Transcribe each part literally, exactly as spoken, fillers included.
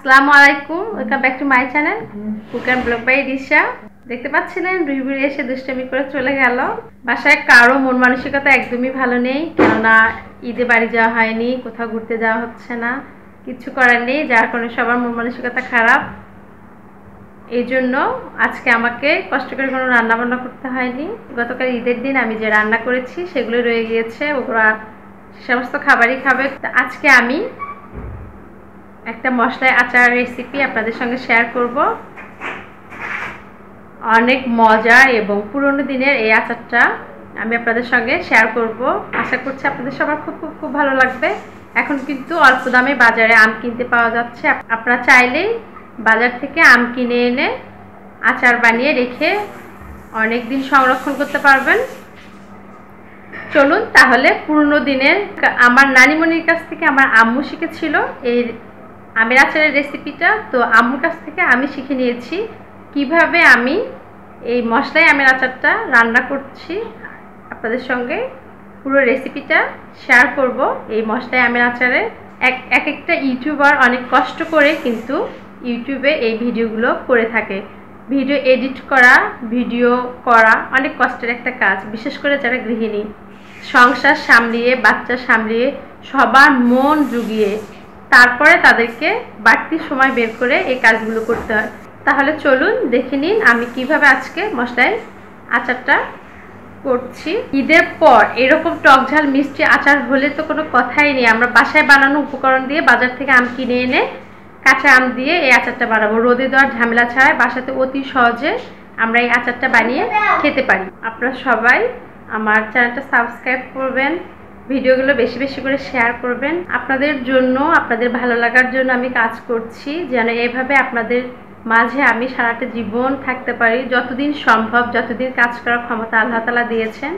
আসসালামু আলাইকুম, welcome back to my channel cook and blog by Risha. দেখতে পাচ্ছিলেন রুহিবুড়ি এসে দুষ্টামি করে চলে গেল। বাসায় কারো মন মানসিকতা একদমই ভালো নেই, কেননা ঈদে বাড়ি যাওয়া হয়নি, কোথাও ঘুরতে যাওয়া হচ্ছে না, কিছু করার নেই, যার কারণে সবার মন মানসিকতা খারাপ। এই জন্য আজকে আমাকে কষ্ট করে কোনো রান্না বান্না করতে হয়নি। গতকাল ঈদের দিন আমি যে রান্না করেছি সেগুলো রয়ে গিয়েছে, ওরা সমস্ত খাবারই খাবে। আজকে আমি একটা মশলায় আচার রেসিপি আপনাদের সঙ্গে শেয়ার করব। অনেক মজার এবং পুরনো দিনের এই আচারটা আমি আপনাদের সঙ্গে শেয়ার করব। আশা করছি আপনাদের সবার খুব খুব খুব ভালো লাগবে। এখন কিন্তু অল্প দামে বাজারে আম কিনতে পাওয়া যাচ্ছে, আপনারা চাইলেই বাজার থেকে আম কিনে এনে আচার বানিয়ে রেখে অনেক দিন সংরক্ষণ করতে পারবেন। চলুন তাহলে পুরনো দিনের আমার নানিমণির কাছ থেকে আমার আম্মু শিখেছিল এই আমের আচারের রেসিপিটা, তো আম্মুর কাছ থেকে আমি শিখে নিয়েছি কিভাবে আমি এই মশলাই আমের আচারটা রান্না করছি। আপনাদের সঙ্গে পুরো রেসিপিটা শেয়ার করব। এই মশলাই আমের আচারে এক এক একটা ইউটিউবার অনেক কষ্ট করে কিন্তু ইউটিউবে এই ভিডিওগুলো করে থাকে। ভিডিও এডিট করা, ভিডিও করা অনেক কষ্টের একটা কাজ, বিশেষ করে যারা গৃহিণী, সংসার সামলিয়ে, বাচ্চা সামলিয়ে, সবার মন জুগিয়ে তারপরে তাদেরকে বাড়তি সময় বের করে এই কাজগুলো করতে হয়। তাহলে চলুন দেখে নিন আমি কিভাবে আজকে মশলাই আচারটা করছি। ঈদের পর এরকম টক ঝাল মিষ্টি আচার হলে তো কোনো কথাই নেই। আমরা বাসায় বানানো উপকরণ দিয়ে বাজার থেকে আম কিনে এনে কাঁচা আম দিয়ে এই আচারটা বানাবো। রোদে দেওয়ার ঝামেলা ছাড়াই বাসাতে অতি সহজে আমরা এই আচারটা বানিয়ে খেতে পারি। আপনারা সবাই আমার চ্যানেলটা সাবস্ক্রাইব করবেন, ভিডিওগুলো বেশি বেশি করে শেয়ার করবেন। আপনাদের জন্য, আপনাদের ভালো লাগার জন্য আমি কাজ করছি, যেন এভাবে আপনাদের মাঝে আমি সারাটা জীবন থাকতে পারি। যতদিন সম্ভব, যতদিন কাজ করার ক্ষমতা আল্লাহ তাআলা দিয়েছেন,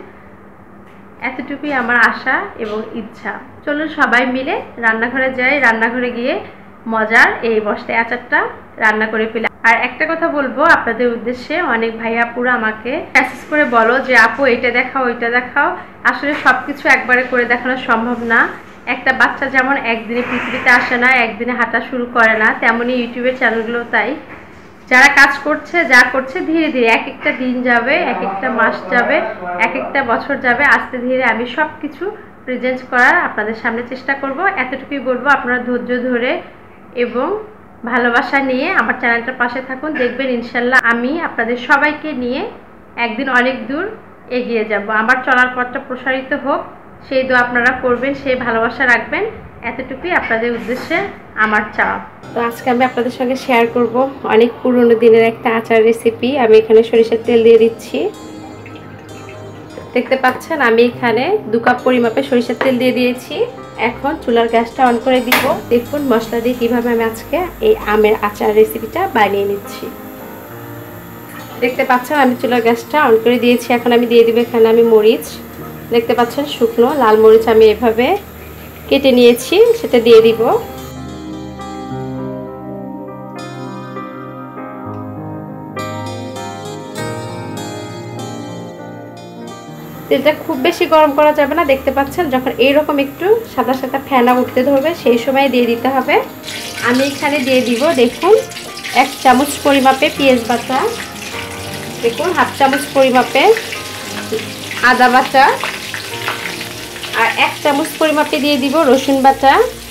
এতটুকুই আমার আশা এবং ইচ্ছা। চলুন সবাই মিলে রান্নাঘরে যাই, রান্নাঘরে গিয়ে মজার এই মশলাই আচারটা রান্না করে ফেলি। আর একটা কথা বলবো আপনাদের উদ্দেশ্যে, অনেক ভাই আপুরা আমাকে মেসেজ করে বলো যে আপু এটা দেখাও ওইটা দেখাও। আসলে সব কিছু একবারে করে দেখানো সম্ভব না। একটা বাচ্চা যেমন একদিনে পৃথিবীতে আসে না, একদিনে হাঁটা শুরু করে না, তেমনই ইউটিউবের চ্যানেলগুলো তাই। যারা কাজ করছে, যা করছে, ধীরে ধীরে এক একটা দিন যাবে, এক একটা মাস যাবে, এক একটা বছর যাবে, আস্তে ধীরে আমি সব কিছু প্রেজেন্ট করার আপনাদের সামনে চেষ্টা করব। এতটুকুই বলবো, আপনারা ধৈর্য ধরে এবং ভালোবাসা নিয়ে আমার চ্যানেলটার পাশে থাকুন। দেখবেন ইনশাল্লাহ আমি আপনাদের সবাইকে নিয়ে একদিন অনেক দূর এগিয়ে যাব। আমার চলার পথটা প্রসারিত হোক, সেই দোয়া আপনারা করবেন, সেই ভালোবাসা রাখবেন, এতটুকুই আপনাদের উদ্দেশ্যে আমার চাওয়া। তো আজকে আমি আপনাদের সঙ্গে শেয়ার করব অনেক পুরনো দিনের একটা আচার রেসিপি। আমি এখানে সরিষার তেল দিয়ে দিচ্ছি। দেখতে পাচ্ছেন আমি এখানে দু কাপ পরিমাপে সরিষার তেল দিয়ে দিয়েছি। এখন চুলার গ্যাসটা অন করে দিব। দেখুন মশলা দিয়ে কিভাবে আমি আজকে এই আমের আচার রেসিপিটা বানিয়ে নিচ্ছি। দেখতে পাচ্ছেন আমি চুলার গ্যাসটা অন করে দিয়েছি। এখন আমি দিয়ে দিব এখানে আমি মরিচ, দেখতে পাচ্ছেন শুকনো লাল মরিচ আমি এভাবে কেটে নিয়েছি, সেটা দিয়ে দিব। তেলটা খুব বেশি গরম করা যাবে না, দেখতে পাচ্ছেন যখন এইরকম একটু সাদা সাদা ফেনা উঠতে ধরবে সেই সময় দিয়ে দিতে হবে। আমি এখানে দিয়ে দিব দেখুন এক চামচ পরিমাপে পেঁয়াজ বাটা, দেখুন হাফ চামচ পরিমাপে আদা বাটা, আর এক চামচ পরিমাপে দিয়ে দিব রসুন বাটা।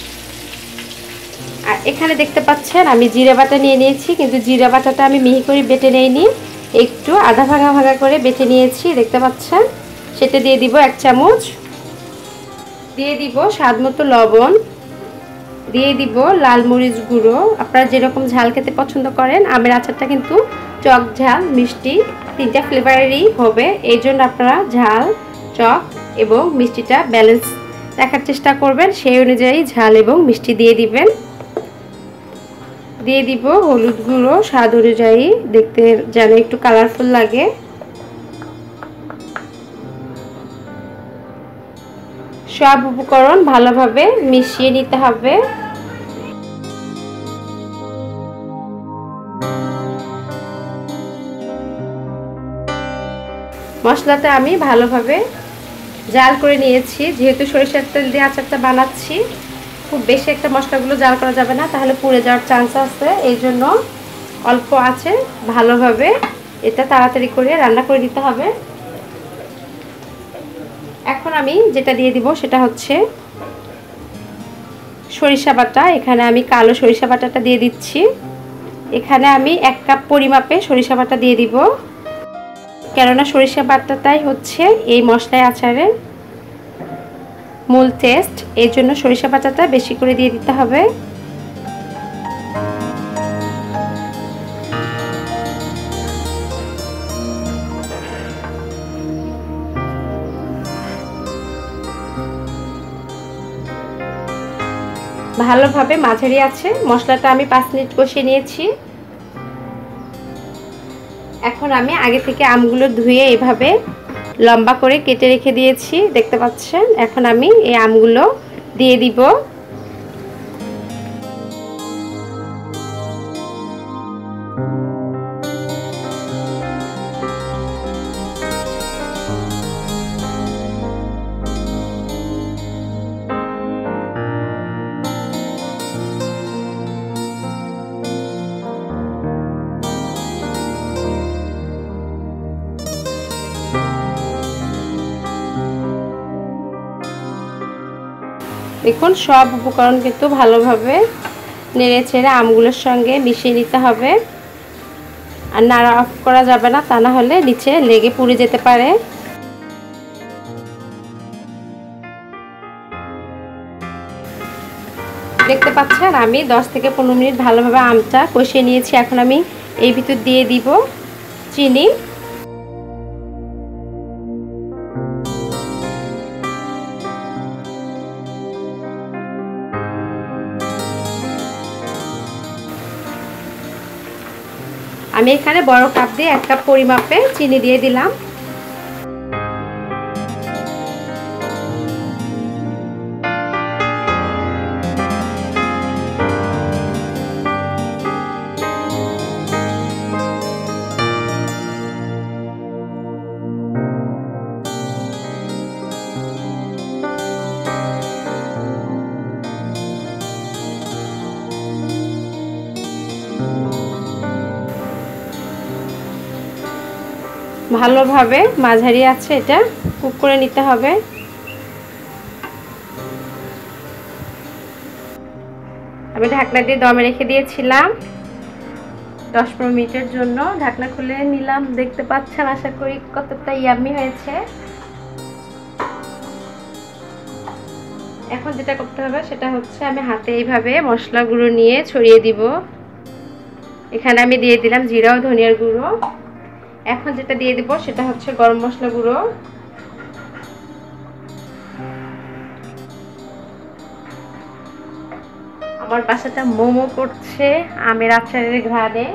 আর এখানে দেখতে পাচ্ছেন আমি জিরা বাটা নিয়ে নিয়েছি, কিন্তু জিরা বাটাটা আমি মিহি করে বেটে নেইনি, একটু আধা ভাঙা ভাঙা করে বেটে নিয়েছি, দেখতে পাচ্ছেন। সেটা দিয়ে দিব এক চামচ। দিয়ে দিব স্বাদ মতো লবণ, দিয়ে দিব লাল মরিচ গুঁড়ো। আপনারা যেরকম ঝাল খেতে পছন্দ করেন, আমের আচারটা কিন্তু টক ঝাল মিষ্টি তিনটা ফ্লেভারেরই হবে, এই জন্য আপনারা ঝাল, টক এবং মিষ্টিটা ব্যালেন্স রাখার চেষ্টা করবেন, সেই অনুযায়ী ঝাল এবং মিষ্টি দিয়ে দিবেন। দিয়ে দিব হলুদ গুঁড়ো স্বাদ অনুযায়ী, দেখতে যেন একটু কালারফুল লাগে। সব উপকরণ ভালোভাবে মিশিয়ে নিতে হবে। মশলাটা আমি ভালোভাবে জাল করে নিয়েছি, যেহেতু সরিষার তেল দিয়ে আচারটা বানাচ্ছি খুব বেশি একটা মশলাগুলো জাল করা যাবে না, তাহলে পুড়ে যাওয়ার চান্স আছে। এই জন্য অল্প আছে ভালোভাবে এটা তাড়াতাড়ি করে রান্না করে দিতে হবে। এখন আমি যেটা দিয়ে দিব সেটা হচ্ছে সরিষা বাটা। এখানে আমি কালো সরিষা বাটাটা দিয়ে দিচ্ছি। এখানে আমি এক কাপ পরিমাপে সরিষা বাটা দিয়ে দিব, কেননা সরিষা বাটাটাই হচ্ছে এই মশলায় আচারের মূল টেস্ট। এই জন্য সরিষা বাটাটা বেশি করে দিয়ে দিতে হবে। ভালোভাবে মাঝারি আছে মশলাটা আমি পাঁচ মিনিট কষিয়ে নিয়েছি। এখন আমি আগে থেকে আমগুলো ধুয়ে এভাবে লম্বা করে কেটে রেখে দিয়েছি, দেখতে পাচ্ছেন। এখন আমি এই আমগুলো দিয়ে দিব। দেখুন সব উপকরণ কিন্তু ভালোভাবে নেড়ে ছেড়ে আমগুলোর সঙ্গে মিশিয়ে নিতে হবে। আর নাড়া অফ করা যাবে না, তা না হলে নিচে লেগে পুড়ে যেতে পারে। দেখতে পাচ্ছেন আমি দশ থেকে পনেরো মিনিট ভালোভাবে আমটা কষিয়ে নিয়েছি। এখন আমি এই ভিতর দিয়ে দিব চিনি। আমি এখানে বড় কাপ দিয়ে এক কাপ পরিমাপে চিনি দিয়ে দিলাম। ভালোভাবে মাঝারি আছে এটা কুক করে নিতে হবে। আমি ঢাকনা দিয়ে দমে রেখে দিয়েছিলাম দশ পনেরো মিনিটের জন্য। ঢাকনা খুলে নিলাম, দেখতে পাচ্ছেন আশা করি কতটা ইয়াম্মি হয়েছে। এখন যেটা করতে হবে সেটা হচ্ছে আমি হাতে এইভাবে মশলা গুঁড়ো নিয়ে ছড়িয়ে দিব। এখানে আমি দিয়ে দিলাম জিরা ও ধনিয়ার গুঁড়ো। এখন যেটা দিয়ে দিব সেটা হচ্ছে গরম মশলা গুঁড়ো। আমার বাসাটা মোমো করছে আমের আচারের ঘ্রাণে।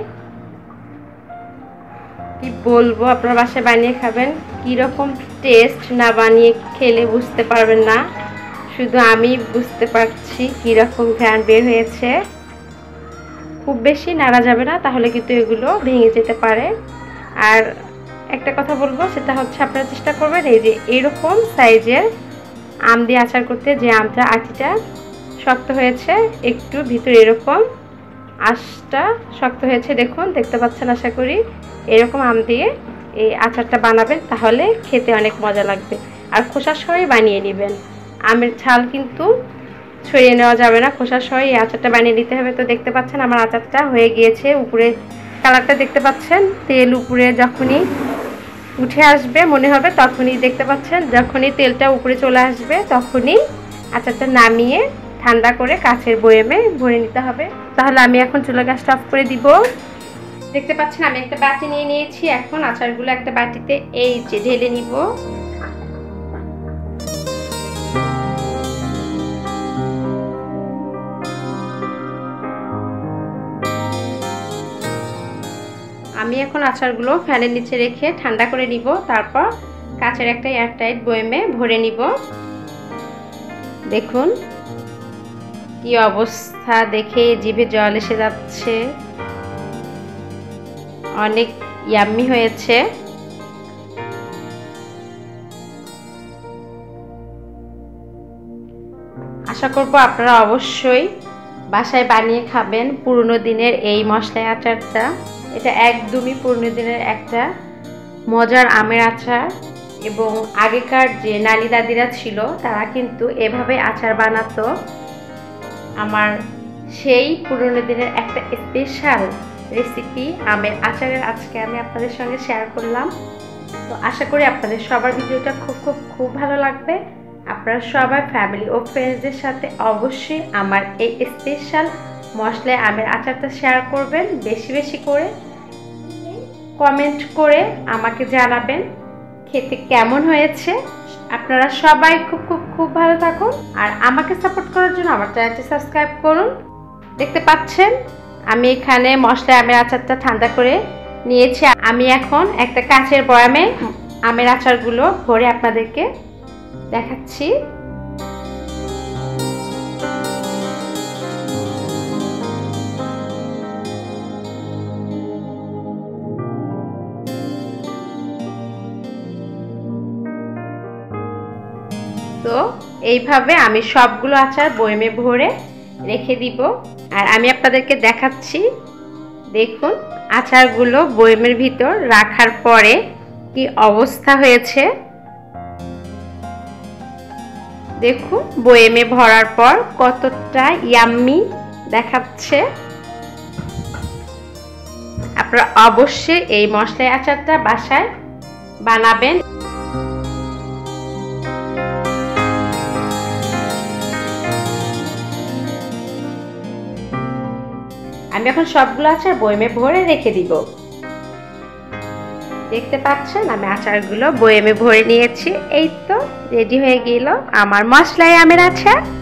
কি বলবো, আপনার বাসায় বানিয়ে খাবেন, কিরকম টেস্ট না বানিয়ে খেলে বুঝতে পারবেন না। শুধু আমি বুঝতে পারছি কিরকম ঘ্রাণ বের হয়েছে। খুব বেশি নাড়া যাবে না, তাহলে কিন্তু এগুলো ভেঙে যেতে পারে। আর একটা কথা বলবো সেটা হচ্ছে আপনারা চেষ্টা করবেন এই যে এরকম সাইজের আম দিয়ে আচার করতে, যে আমটা আটিটা শক্ত হয়েছে, একটু ভিতরে এরকম আঁশটা শক্ত হয়েছে, দেখুন দেখতে পাচ্ছেন আশা করি। এরকম আম দিয়ে এই আচারটা বানাবেন, তাহলে খেতে অনেক মজা লাগবে। আর খোসা সহই বানিয়ে নেবেন, আমের ছাল কিন্তু ছড়িয়ে নেওয়া যাবে না, খোসা সহ এই আচারটা বানিয়ে নিতে হবে। তো দেখতে পাচ্ছেন আমার আচারটা হয়ে গিয়েছে। উপরে কালারটা দেখতে পাচ্ছেন, তেল উপরে যখনই উঠে আসবে মনে হবে, তখনই দেখতে পাচ্ছেন যখনই তেলটা উপরে চলে আসবে তখনই আচারটা নামিয়ে ঠান্ডা করে কাচের বয়ামে ভরে নিতে হবে। তাহলে আমি এখন চুলা গ্যাসটা অফ করে দিব। দেখতে পাচ্ছেন আমি একটা বাটি নিয়ে নিয়েছি। এখন আচারগুলো একটা বাটিতে এই যে ঢেলে নিব। আমি এখন আচারগুলো ফ্যানের নিচে রেখে ঠান্ডা করে নিব, তারপর কাচের একটা এয়ারটাইট বয়ামে ভরে নিব। দেখুন কি অবস্থা, দেখে জিভে জল এসে যাচ্ছে, অনেক ইয়াম্মি হয়েছে। আশা করব আপনারা অবশ্যই বাসায় বানিয়ে খাবেন পুরনো দিনের এই মশলাই আচারটা। এটা একদমই পুরনো দিনের একটা মজার আমের আচার, এবং আগেকার যে নানি দাদিরা ছিল তারা কিন্তু এভাবে আচার বানাতো। আমার সেই পুরনো দিনের একটা স্পেশাল রেসিপি আমের আচারের আজকে আমি আপনাদের সঙ্গে শেয়ার করলাম। তো আশা করি আপনাদের সবার ভিডিওটা খুব খুব খুব ভালো লাগবে। আপনারা সবাই ফ্যামিলি ও ফ্রেন্ডসদের সাথে অবশ্যই আমার এই স্পেশাল মশলাই আমের আচারটা শেয়ার করবেন, বেশি বেশি করে কমেন্ট করে আমাকে জানাবেন খেতে কেমন হয়েছে। আপনারা সবাই খুব খুব খুব ভালো থাকুন, আর আমাকে সাপোর্ট করার জন্য আমার চ্যানেলটি সাবস্ক্রাইব করুন। দেখতে পাচ্ছেন আমি এখানে মশলা আমের আচারটা ঠান্ডা করে নিয়েছি। আমি এখন একটা কাঁচের বয়ামে আমের আচারগুলো ভরে আপনাদেরকে দেখাচ্ছি। তো এইভাবে আমি সবগুলো আচার বয়ামে ভরে রেখে দিব, আর আমি আপনাদেরকে দেখাচ্ছি। দেখুন আচারগুলো বয়ামের ভিতর রাখার পরে কি অবস্থা হয়েছে। দেখুন বয়ামে ভরার পর কতটা ইয়াম্মি দেখাচ্ছে। আপনারা অবশ্যই এই মশলাই আচারটা বাসায় বানাবেন। আমি এখন সবগুলো আচার বয়ামে ভরে রেখে দিব। দেখতে পাচ্ছেন আমি আচারগুলো বয়ামে ভরে নিয়েছি। এই তো রেডি হয়ে গেল আমার মশলাই আমের আচার।